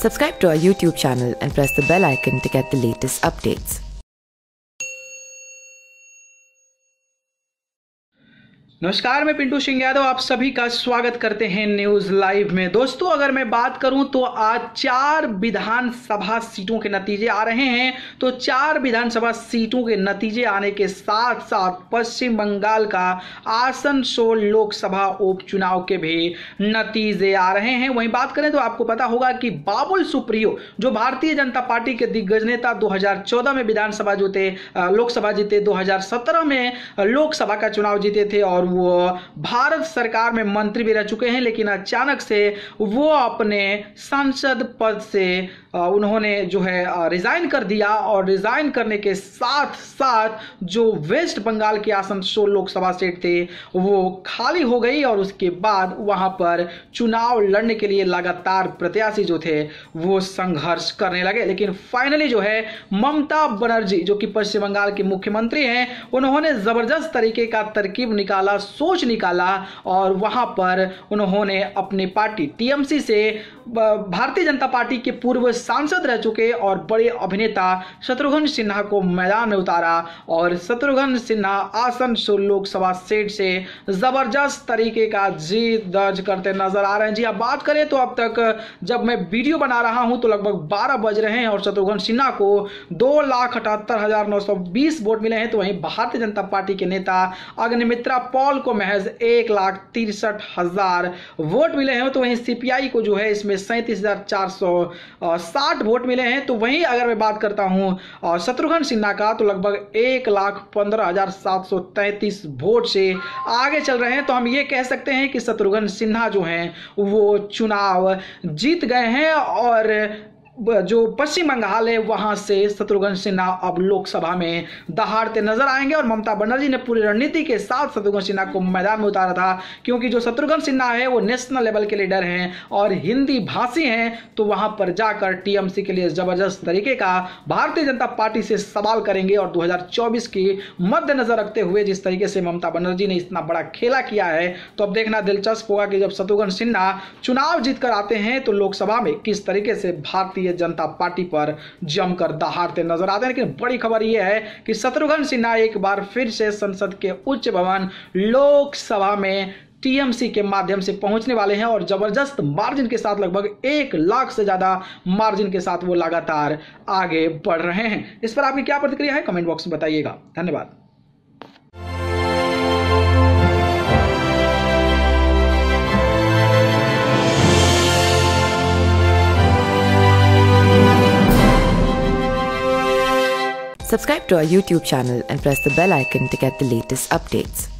Subscribe to our YouTube channel and press the bell icon to get the latest updates. नमस्कार, मैं पिंटू सिंह यादव आप सभी का स्वागत करते हैं न्यूज लाइव में। दोस्तों, अगर मैं बात करूं तो आज 4 विधानसभा सीटों के नतीजे आ रहे हैं। तो 4 विधानसभा सीटों के नतीजे आने के साथ साथ पश्चिम बंगाल का आसनसोल लोकसभा उपचुनाव के भी नतीजे आ रहे हैं। वहीं बात करें तो आपको पता होगा कि बाबुल सुप्रियो जो भारतीय जनता पार्टी के दिग्गज नेता 2014 में विधानसभा जीते, लोकसभा जीते, 2017 में लोकसभा का चुनाव जीते थे और वो भारत सरकार में मंत्री भी रह चुके हैं, लेकिन अचानक से वो अपने सांसद पद से उन्होंने जो है रिजाइन कर दिया और रिजाइन करने के साथ साथ जो वेस्ट बंगाल की आसनसोल लोकसभा सीट थे वो खाली हो गई और उसके बाद वहां पर चुनाव लड़ने के लिए लगातार प्रत्याशी जो थे वो संघर्ष करने लगे। लेकिन फाइनली जो है ममता बनर्जी जो कि पश्चिम बंगाल की मुख्यमंत्री हैं, उन्होंने जबरदस्त तरीके का तरकीब निकाला, सोच निकाला और वहां पर उन्होंने अपनी पार्टी टीएमसी से भारतीय जनता पार्टी के पूर्व सांसद रह चुके और बड़े अभिनेता शत्रुघ्न सिन्हा को मैदान में उतारा और शत्रुघ्न सिन्हा आसनसोल लोकसभा सीट से जबरदस्त तरीके का जीत दर्ज करते नजर आ रहे हैं। जी आप बात करें तो अब तक जब मैं वीडियो बना रहा हूं तो लगभग 12 बज रहे हैं और शत्रुघ्न सिन्हा को 2,78,920 वोट मिले हैं। तो वहीं भारतीय जनता पार्टी के नेता अग्निमित्रा पॉल को महज 1,63,000 वोट मिले हैं। तो वहीं सीपीआई को जो है इसमें 37,460 वोट मिले हैं। तो वहीं अगर मैं बात करता हूं शत्रुघ्न सिन्हा का तो लगभग 1,15,733 वोट से आगे चल रहे हैं। तो हम ये कह सकते हैं कि शत्रुघ्न सिन्हा जो हैं वो चुनाव जीत गए हैं और जो पश्चिम बंगाल है वहां से शत्रुघ्न सिन्हा अब लोकसभा में दहाड़ते नजर आएंगे और ममता बनर्जी ने पूरी रणनीति के साथ शत्रुघ्न सिन्हा को मैदान में उतारा था, क्योंकि जो शत्रुघ्न सिन्हा है वो नेशनल लेवल के लीडर हैं और हिंदी भाषी हैं। तो वहां पर जाकर टीएमसी के लिए जबरदस्त तरीके का भारतीय जनता पार्टी से सवाल करेंगे और 2024 की मद्देनजर रखते हुए जिस तरीके से ममता बनर्जी ने इतना बड़ा खेला किया है, तो अब देखना दिलचस्प होगा कि जब शत्रुघ्न सिन्हा चुनाव जीतकर आते हैं तो लोकसभा में किस तरीके से भारतीय जनता पार्टी पर जमकर दहाड़ते नजर आते हैं। लेकिन बड़ी खबर यह है कि शत्रुघ्न सिन्हा एक बार फिर से संसद के उच्च भवन लोकसभा में टीएमसी के माध्यम से पहुंचने वाले हैं और जबरदस्त मार्जिन के साथ लगभग 1 लाख से ज्यादा मार्जिन के साथ वो लगातार आगे बढ़ रहे हैं। इस पर आपकी क्या प्रतिक्रिया है, कमेंट बॉक्स में बताइएगा। धन्यवाद। Subscribe to our YouTube channel and press the bell icon to get the latest updates.